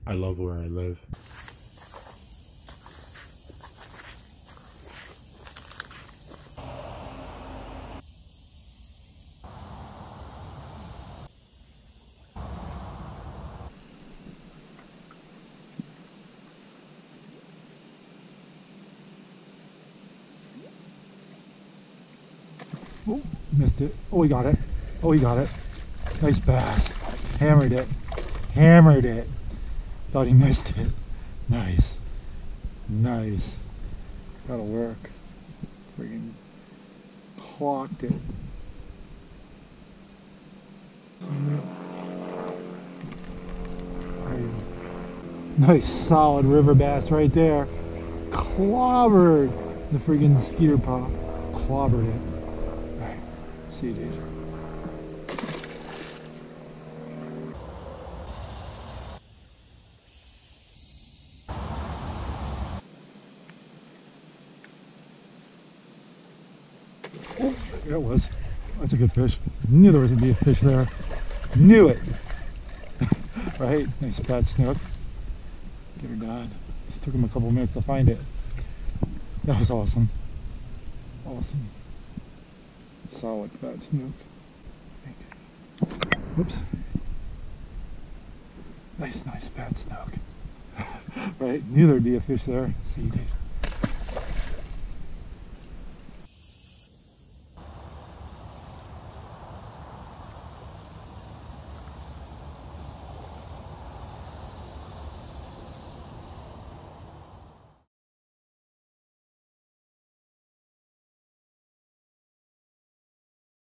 I love where I live. Oh, missed it. Oh, he got it. Oh, he got it. Nice bass. Hammered it. Hammered it. Thought he missed it. Nice. Nice. That'll work. Friggin' clocked it. Nice solid river bass right there. Clobbered the friggin' skeeter pop. Clobbered it. Alright, see you, dude. There it was. That's a good fish. Knew there was going to be a fish there. Knew it. Right? Nice fat snook. Get her down. Just took him a couple minutes to find it. That was awesome. Awesome. Solid fat snook. Whoops. Nice fat snook. Right? Knew there'd be a fish there. See you, dude.